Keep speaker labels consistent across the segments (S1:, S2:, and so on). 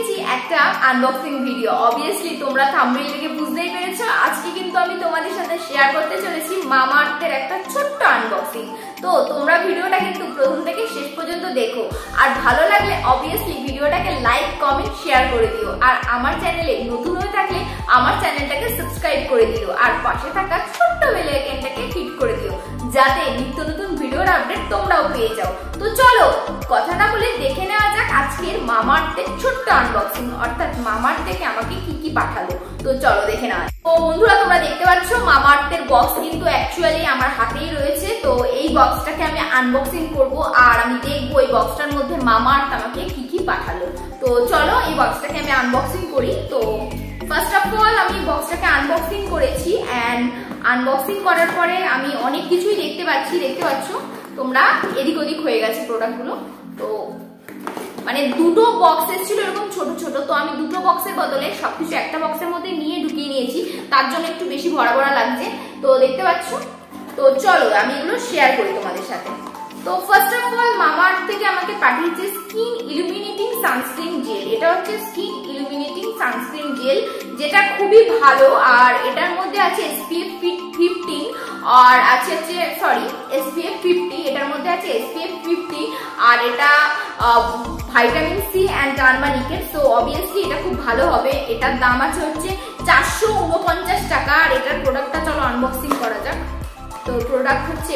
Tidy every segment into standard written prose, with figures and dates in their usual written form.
S1: এসেছি একটা unboxing video. Obviously তোমরা থাম্বনেল থেকে বুঝতেই পেরেছো, আজকে কিন্তু আমি তোমাদের সাথে শেয়ার করতে চলেছি মামাআর্থের একটা ছোট্ট আনবক্সিং। তো তোমরা ভিডিওটা কিন্তু প্রথম থেকে শেষ পর্যন্ত দেখো, আর ভালো লাগলে অবভিয়াসলি ভিডিওটাকে লাইক কমেন্ট শেয়ার করে দিও, আর আমার চ্যানেলে নতুন হয়ে থাকলে আমার চ্যানেলটাকে সাবস্ক্রাইব করে দিও, আর পাশে থাকা ছোট্ট বেল আইকনটাকে হিট করে দিও, যাতে নিত্য নতুন ভিডিওর আপডেট তোমরাও পেয়ে যাও। তো চলো কথা না বলে দেখে নেওয়া যাক আজকের মামাআর্থের ছোট্ট আনবক্সিং, অর্থাৎ মামাআর্থ থেকে আমাকে কি কি পাঠালো। তো চলো দেখে নেওয়া যাক। তো বন্ধুরা তোমরা দেখতে পাচ্ছ মামাআর্থের বক্স কিন্তু অ্যাকচুয়ালি আমার হাতেই রয়েছে। তো এই বক্সটাকে আমি আনবক্সিং করব, আর আমি দেখবো এই বক্সটার মধ্যে মামাআর্থ আমাকে কি কি পাঠালো। তো চলো এই বক্সটাকে আমি আনবক্সিং করি। তো ফার্স্ট অফ অল আমি বক্সটাকে আনবক্সিং করেছি, এন্ড আনবক্সিং করার পরে আমি অনেক কিছুই দেখতে পাচ্ছ তোমরা, এদিক ওদিক হয়ে গেছে প্রোডাক্টগুলো। তো মানে দুটো বক্সেস ছিল এরকম ছোট ছোট, তো আমি দুটো বক্সের বদলে সবকিছু একটা বক্সের মধ্যে নিয়ে ঢুকিয়ে নিয়েছি, তার জন্য একটু বেশি ভরা ভরা লাগছে। তো দেখতে পাচ্ছ। তো চলো আমি এগুলো শেয়ার করি তোমাদের সাথে। তো ফার্স্ট অফ অল মামাআর্থ থেকে আমাকে পাঠিয়েছে স্কিন ইলুমিনেটিং সানস্ক্রিন জেল। এটা হচ্ছে স্কিন ইলুমিনেটিং সানস্ক্রিন জেল, যেটা খুবই ভালো, আর এটার মধ্যে আছে SPF 15 আর আছে SPF 50, এটার মধ্যে আছে SPF 50, আর এটা ভিটামিন সি এন্ড টার্মারিকের। সো অবভিয়াসলি এটা খুব ভালো হবে। এটার দাম আছে হচ্ছে 449 টাকা, আর এটার প্রোডাক্টটা চলো আনবক্সিং করা যাক। তো প্রোডাক্ট হচ্ছে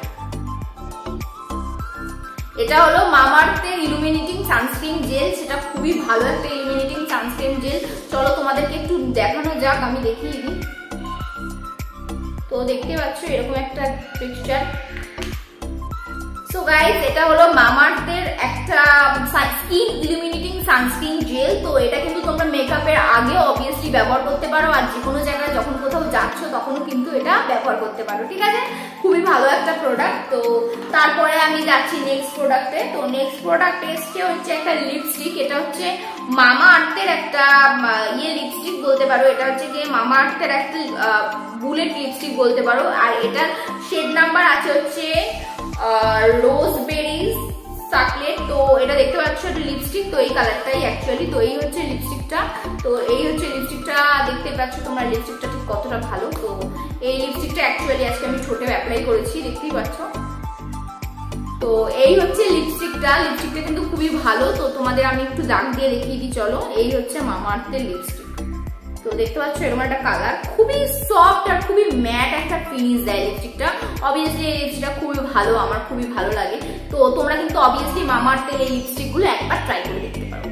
S1: এটা হলো মামাআর্থের ইলুমিনেটিং সানস্ক্রিন জেল, সেটা খুবই ভালো একটা ইলুমিনেটিং সানস্ক্রিন জেল। চলো তোমাদেরকে একটু দেখানো যাক, আমি দেখিয়ে দিই। তো দেখতে পাচ্ছ এরকম একটা পিকচার। সো গাইস এটা হলো মামাআর্থের একটা স্কিন ইলুমিনেটিং সানস্ক্রিন জেল। তো এটা কিন্তু তোমরা মেকআপের আগে অবভিয়াসলি ব্যবহার করতে পারো, আর যে কোনো জায়গায় যখন কোথাও যাচ্ছ তখনও কিন্তু এটা ব্যবহার করতে পারো, ঠিক আছে? খুবই ভালো একটা প্রোডাক্ট। তো তারপরে আমি যাচ্ছি নেক্সট প্রোডাক্টে। তো নেক্সট প্রোডাক্ট এসছে হচ্ছে একটা লিপস্টিক। এটা হচ্ছে মামাআর্থের একটা লিপস্টিক বলতে পারো। এটা হচ্ছে গিয়ে মামাআর্থের একটা বুলেট লিপস্টিক বলতে পারো, আর এটার শেড নাম্বার আছে হচ্ছে রোজবেরি চকলেট। তো এটা দেখতে পাচ্ছ একটা লিপস্টিক, তো এই কালারটাই অ্যাকচুয়ালি। তো এই হচ্ছে লিপস্টিকটা। তো এই হচ্ছে লিপস্টিকটা, দেখতে পাচ্ছ তোমরা লিপস্টিকটা ঠিক কতটা ভালো। তো এই লিপস্টিকটা অ্যাকচুয়ালি আজকে আমি ঠোঁটে অ্যাপ্লাই করেছি, দেখতেই পাচ্ছ। তো এই হচ্ছে লিপস্টিকটা কিন্তু খুবই ভালো। তো তোমাদের আমি একটু দাগ দিয়ে দেখিয়ে দিই, চলো। এই হচ্ছে মামাআর্থের লিপস্টিক। তো দেখতে পাচ্ছ এরকম একটা কালার, খুবই সফট আর খুবই ম্যাট একটা ফিনিশ দেয় লিপস্টিকটা। অবভিয়াসলি এই লিপস্টিকটা খুবই ভালো, আমার খুবই ভালো লাগে। তো তোমরা কিন্তু অবভিয়াসলি মামাআর্থের এই লিপস্টিকগুলো একবার ট্রাই করে দেখতে পারো।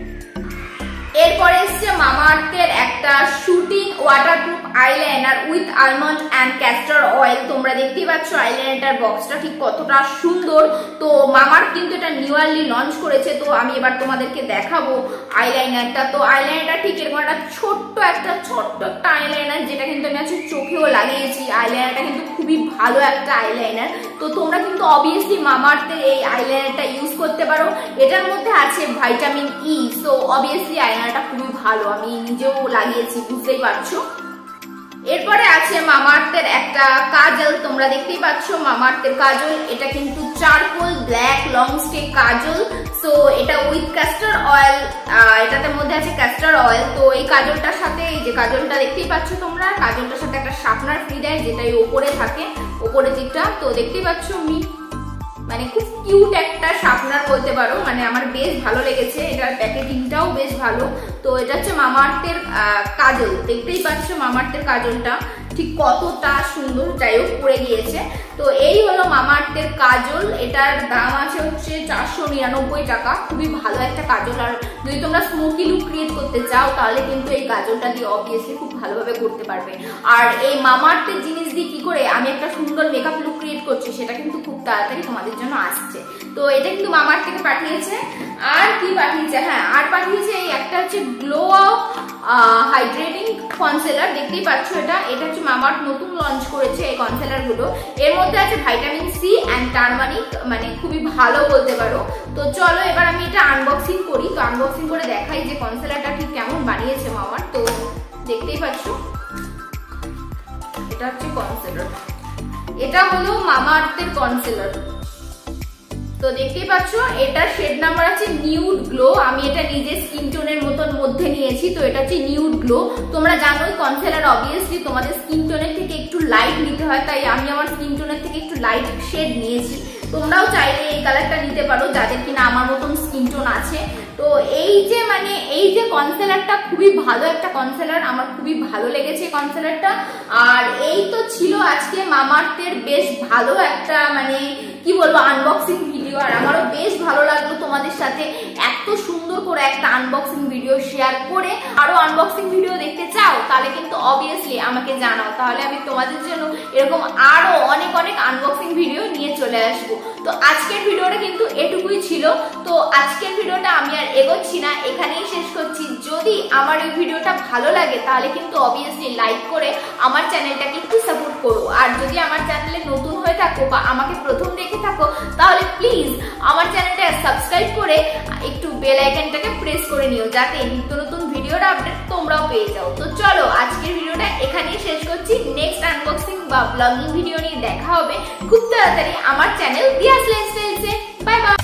S1: এরপরে এসছে মামাআর্থের একটা shooting waterproof eyeliner with almond and castor oil. তোমরা দেখতেই পাচ্ছ আইলাইনারটার বক্সটা ঠিক কতটা সুন্দর। তো মামাআর্থ কিন্তু এটা নিউয়ারলি লঞ্চ করেছে। তো আমি এবার তোমাদেরকে দেখাবো আইলাইনারটা। তো আইলাইনারটা ঠিক এরকম একটা ছোট্ট একটা আইলাইনার, যেটা কিন্তু আমি আজকে চোখেও লাগিয়েছি। আইলাইনারটা কিন্তু খুবই ভালো একটা আইলাইনার। তো তোমরা কিন্তু অবভিয়াসলি মামাআর্থের এই আইলাইনারটা ইউজ করতে পারো। এটার মধ্যে আছে ভিটামিন ই। সো অবভিয়াসলি আইলাইনারটা খুবই ভালো, আমি নিজেও লাগিয়েছি, বুঝতেই পারছো। এরপরে আছে মামাআর্থের একটা কাজল। তোমরা দেখতেই পাচ্ছ মামাআর্থের কাজল। এটা কিন্তু charcoal black long stay kajal. So এটা উইথ ক্যাস্টর অয়েল, এটাতে মধ্যে আছে ক্যাস্টর অয়েল। তো এই কাজলটার সাথে, এই যে কাজলটা দেখতেই পাচ্ছ তোমরা, কাজলটার সাথে একটা শার্পনার ফ্রি দেয়, যেটা এই ওপরে থাকে, ওপরে দিকটা। তো দেখতেই পাচ্ছ মানে খুব কিউট একটা শার্পনার বলতে পারো, মানে আমার বেশ ভালো লেগেছে। এটার প্যাকেজিংটাও বেশ ভালো। তো এটা হচ্ছে মামাআর্থের কাজল। দেখতেই পাচ্ছ মামাআর্থের কাজলটা ঠিক কতটা সুন্দর, যাই হোক পড়ে গিয়েছে। তো এই হলো মামাআর্থের কাজল। এটার দাম আছে হচ্ছে 499 টাকা। খুবই ভালো একটা কাজল, আর যদি তোমরা স্মোকি লুক ক্রিয়েট করতে চাও তাহলে কিন্তু এই কাজলটা দিয়ে অবভিয়াসলি খুব ভালোভাবে করতে পারবে। আর এই মামাআর্থের জিনিস দিয়ে কি করে আমি একটা সুন্দর মেকআপ লুক ক্রিয়েট করছি, সেটা কিন্তু খুব তাড়াতাড়ি তোমাদের জন্য আসছে। তো এটা কিন্তু মামাআর্থ থেকে পাঠিয়েছে। আর কি পাঠিয়েছে, হ্যাঁ আর পাঠিয়েছে এই একটা হচ্ছে গ্লো আপ হাইড্রেটিং কনসিলার। দেখতেই পাচ্ছ এটা হচ্ছে মামাআর্থ নতুন লঞ্চ করেছে এই কনসিলার গুলো। এর মধ্যে আছে ভিটামিন সি এন্ড টার্মারিক, মানে খুবই ভালো বলতে পারো। তো চলো এবার আমি এটা আনবক্সিং করি। তো আনবক্সিং করে দেখাই যে কনসিলারটা ঠিক কেমন বানিয়েছে মামাআর্থ। তো দেখতেই পাচ্ছ এটা হচ্ছে কনসিলার। এটা হলো মামাআর্থের কনসিলার। তো দেখতেই পাচ্ছ এটার শেড নাম্বার আছে নিউড গ্লো। আমি এটা নিজে স্কিন টোনের মতন নিয়েছি। তো এটা হচ্ছে নিউড গ্লো। তোমরা জানোই কনসিলার অবভিয়াসলি তোমাদের স্কিন টোনের থেকে একটু লাইট নিতে হয়, তাই আমি আমার স্কিন টোনের থেকে একটু লাইট শেড নিয়েছি। তোমরাও চাইলে এই কালারটা নিতে পারো যাদের কিনা আমার মতন স্কিন টোন আছে। তো এই যে কনসিলারটা খুবই ভালো একটা কনসিলার, আমার খুবই ভালো লেগেছে কনসিলারটা। আর এই তো ছিল আজকে মামাআর্থের বেশ ভালো একটা কি বলবো আনবক্সিং ভিডিও। আর আমারও বেশ ভালো লাগলো তোমাদের সাথে এত সুন্দর করে একটা আনবক্সিং ভিডিও শেয়ার করে। আরো আনবক্সিং ভিডিও দেখতে চাও তাহলে কিন্তু অবভিয়াসলি আমাকে জানাও, তাহলে আমি তোমাদের জন্য এরকম আরো অনেক অনেক আনবক্সিং ভিডিও নিয়ে চলে আসবো। তো আজকের ভিডিওটা কিন্তু এটুকুই ছিল। তো আজকের ভিডিওটা আমি আর এগোচ্ছি না, এখানেই শেষ করছি। যদি আমার এই ভিডিওটা ভালো লাগে তাহলে কিন্তু অবভিয়াসলি লাইক করে আমার চ্যানেলটাকে একটু সাপোর্ট করো। আর যদি আমার চ্যানেলে নতুন হয়ে থাকো বা আমাকে প্রথম দেখে থাকো তাহলে প্লিজ আমার চ্যানেলটা সাবস্ক্রাইব করে একটু বেল আইকনটাকে প্রেস করে নিও, যাতে নিত্য নতুন ভিডিওর আপডেট তোমরাও পেয়ে যাও। তো চলো আজকের ভিডিওটা এখানেই শেষ করছি। নেক্সট আনবক্সিং বা ব্লগিং ভিডিও নিয়ে দেখা হবে খুব তাড়াতাড়ি আমার চ্যানেল দিয়াস লাইফস্টাইলসে। Bye by.